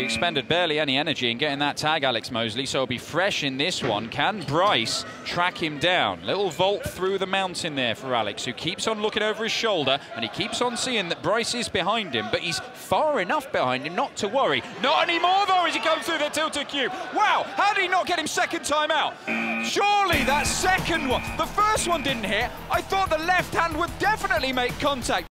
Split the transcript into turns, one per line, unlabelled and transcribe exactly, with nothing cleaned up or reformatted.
expended barely any energy in getting that tag, Alex Mosley, so he'll be fresh in this one. Can Bryce track him down? Little vault through the mountain there for Alex, who keeps on looking over his shoulder, and he keeps on seeing that Bryce is behind him, but he's far enough behind him not to worry. Not anymore, though, as he comes through the tilted cube. Wow, how did he not get him second time out? Surely that second one, the first one didn't hit. I thought the left hand would definitely make contact.